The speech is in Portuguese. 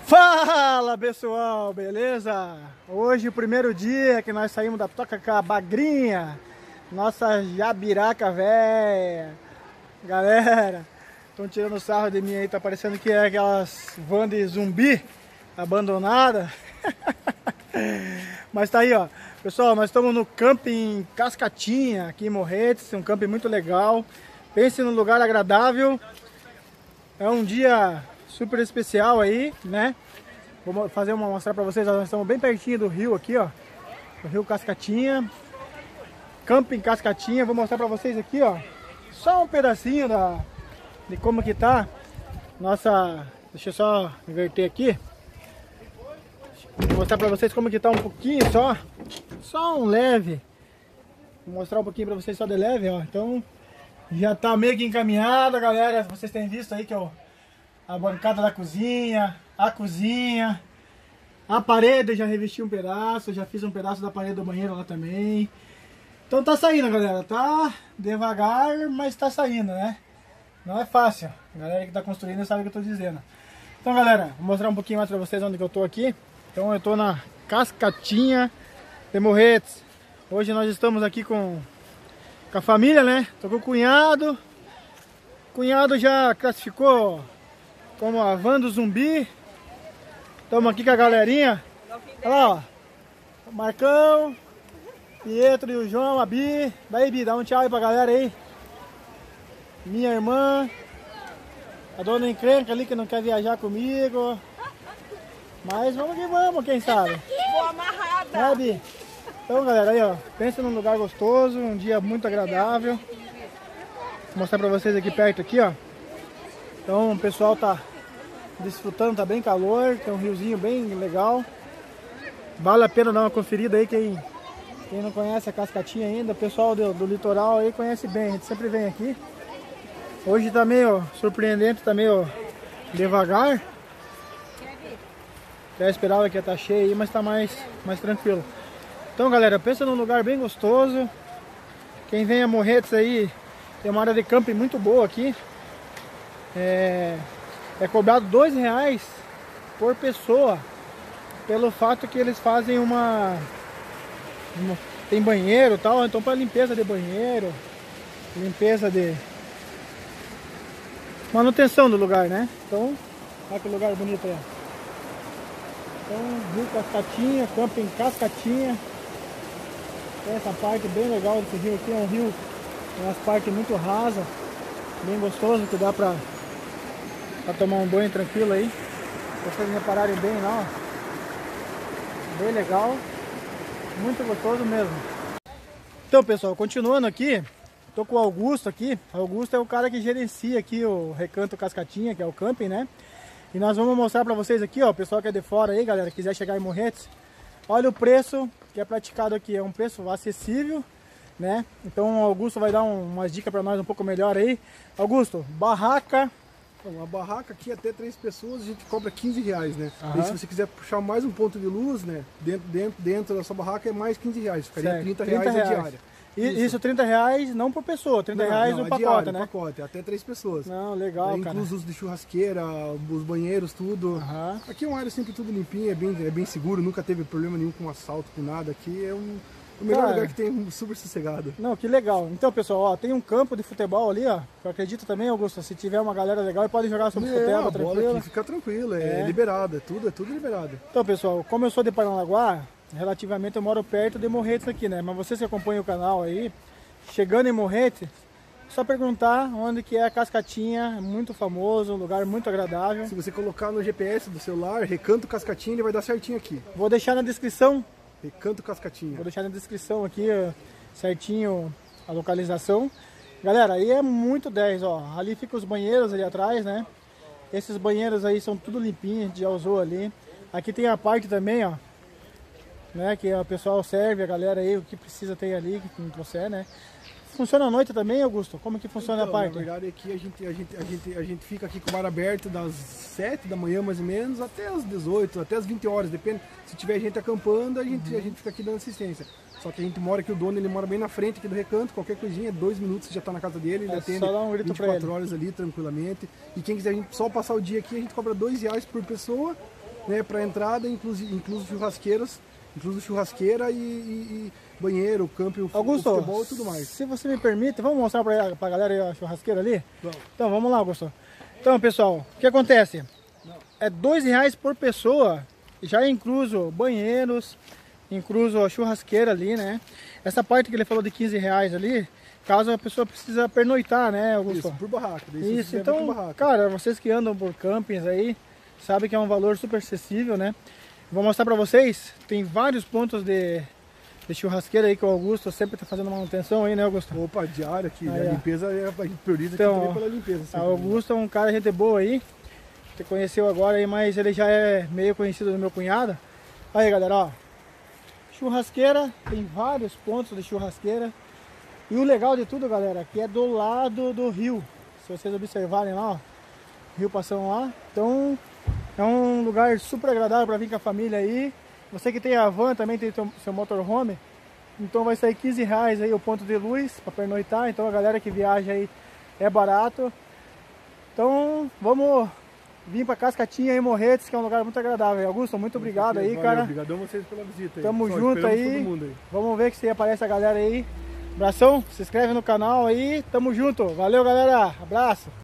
Fala pessoal, beleza? Hoje o primeiro dia que nós saímos da toca com a bagrinha, nossa jabiraca véia. Galera, estão tirando sarro de mim aí, tá parecendo que é aquelas van de zumbi abandonada. Mas tá aí, ó. Pessoal, nós estamos no camping Cascatinha, aqui em Morretes, um camping muito legal. Pense num lugar agradável. É um dia super especial aí, né? Vou mostrar pra vocês, nós estamos bem pertinho do rio aqui, ó. O rio Cascatinha. Camping Cascatinha, vou mostrar pra vocês aqui, ó. Só um pedacinho de como que tá nossa... Deixa eu só inverter aqui. Vou mostrar pra vocês como que tá um pouquinho só um leve. Vou mostrar um pouquinho pra vocês só de leve, ó. Então já tá meio que encaminhada, galera. Vocês têm visto aí que a bancada da cozinha, a cozinha, a parede eu já revesti um pedaço, já fiz um pedaço da parede do banheiro lá também. Então tá saindo, galera. Tá devagar, mas tá saindo, né? Não é fácil. A galera que tá construindo sabe o que eu tô dizendo. Então, galera, vou mostrar um pouquinho mais pra vocês onde que eu tô aqui. Então eu tô na Cascatinha de Morretes. Hoje nós estamos aqui com a família, né? Tô com o cunhado. O cunhado já classificou como a van do zumbi. Estamos aqui com a galerinha. Olha lá, ó. O Marcão, Pietro e o João, a Bi. Daí, Bi, dá um tchau aí pra galera aí. Minha irmã. A dona encrenca ali que não quer viajar comigo. Mas vamos que vamos, quem sabe. Vou amarrada. É, Bi? Então, galera, aí, ó. Pensa num lugar gostoso, um dia muito agradável. Vou mostrar pra vocês aqui perto, aqui, ó. Então, o pessoal tá desfrutando, tá bem calor. Tem um riozinho bem legal. Vale a pena dar uma conferida aí, quem não conhece a Cascatinha ainda. O pessoal do litoral aí conhece bem, a gente sempre vem aqui. Hoje tá meio surpreendente, tá meio devagar. Já esperava que ia estar cheio aí, mas tá mais tranquilo. Então, galera, pensa num lugar bem gostoso. Quem vem a Morretes aí, tem uma área de camping muito boa aqui. É cobrado R$2 por pessoa, pelo fato que eles fazem tem banheiro e tal, então para limpeza de banheiro, limpeza de manutenção do lugar, né? Então, olha que lugar bonito aí. Então, Rio Cascatinha, camping Cascatinha. Tem essa parte bem legal desse rio aqui, é um rio, tem umas partes muito rasas, bem gostoso, que dá pra tomar um banho tranquilo aí. Se vocês repararem bem lá, ó. Bem legal, muito gostoso mesmo. Então, pessoal, continuando aqui, tô com o Augusto aqui. Augusto é o cara que gerencia aqui o Recanto Cascatinha, que é o camping, né? E nós vamos mostrar pra vocês aqui, ó, o pessoal que é de fora aí, galera, quiser chegar em Morretes, olha o preço que é praticado aqui, é um preço acessível, né? Então o Augusto vai dar umas dicas pra nós um pouco melhor aí. Augusto, barraca... Uma barraca aqui até 3 pessoas a gente cobra R$15, né? Aham. E se você quiser puxar mais um ponto de luz, né? Dentro da sua barraca é mais R$15, ficaria R$30 a diária. Isso R$30 não por pessoa, R$30 o pacote, diária, né? Pacote, até 3 pessoas. Não, legal, cara. Incluso os de churrasqueira, os banheiros, tudo. Aham. Aqui é uma área sempre tudo limpinho, é bem seguro, nunca teve problema nenhum com assalto, com nada. Aqui é o melhor Cara, lugar que tem, super sossegado. Não, que legal. Então, pessoal, ó, tem um campo de futebol ali, ó. Eu acredito também, Augusto, se tiver uma galera legal, pode jogar sobre futebol, a bola tranquilo. aqui fica tranquilo, é liberado, é tudo liberado. Então, pessoal, como eu sou de Paranaguá, relativamente eu moro perto de Morretes aqui, né? Mas vocês que acompanham o canal aí, chegando em Morretes, só perguntar onde que é a Cascatinha, é muito famoso, um lugar muito agradável. Se você colocar no GPS do celular, Recanto Cascatinha, ele vai dar certinho aqui. Vou deixar na descrição. Recanto Cascatinha. Vou deixar na descrição aqui certinho a localização. Galera, aí é muito 10, ó. Ali ficam os banheiros ali atrás, né? Esses banheiros aí são tudo limpinhos, a gente já usou ali. Aqui tem a parte também, ó, né? Que o pessoal serve a galera aí, o que precisa tem ali, que não trouxer, né? Funciona à noite também, Augusto? Como que funciona Então, a parte? na verdade aqui a gente fica aqui com o bar aberto das 7 da manhã mais ou menos até as 18, até as 20 horas, depende. Se tiver gente acampando, a gente fica aqui dando assistência. Só que a gente mora aqui, o dono ele mora bem na frente aqui do Recanto, qualquer coisinha, 2 minutos você já está na casa dele, ele atende só dar um grito 24 pra ele. horas ali tranquilamente. E quem quiser só passar o dia aqui, a gente cobra R$2 por pessoa né, para entrada, incluso churrasqueira e banheiro, campo, Augusto, futebol e tudo mais. Se você me permite, vamos mostrar pra galera aí a churrasqueira ali? Vamos. Então vamos lá, Augusto. Então, pessoal, o que acontece? É R$2 por pessoa, já incluso banheiros, incluso a churrasqueira ali, né? Essa parte que ele falou de R$15 ali, caso a pessoa precisa pernoitar, né, Augusto? Isso, por barraca. Isso, então, cara, vocês que andam por campings aí, sabem que é um valor super acessível, né? Vou mostrar pra vocês, tem vários pontos de churrasqueira aí que o Augusto sempre tá fazendo manutenção aí, né, Augusto? Opa, diária aqui, aí, né? A limpeza, a gente prioriza então, aqui também pela limpeza. O Augusto é um cara gente boa aí, você conheceu agora aí, mas ele já é meio conhecido do meu cunhado. Aí, galera, ó, churrasqueira, tem vários pontos de churrasqueira. E o legal de tudo, galera, que é do lado do rio. Se vocês observarem lá, ó, rio passando lá. Então, é um lugar super agradável para vir com a família aí. Você que tem a van também tem seu motorhome. Então vai sair R$15 aí o ponto de luz para pernoitar. Então a galera que viaja aí é barato. Então, vamos vir para Cascatinha e Morretes, que é um lugar muito agradável. Augusto, muito obrigado aí, cara. Obrigadão a vocês pela visita aí. Tamo junto aí. Vamos ver que se aparece a galera aí. Abração, se inscreve no canal aí, tamo junto. Valeu, galera, abraço.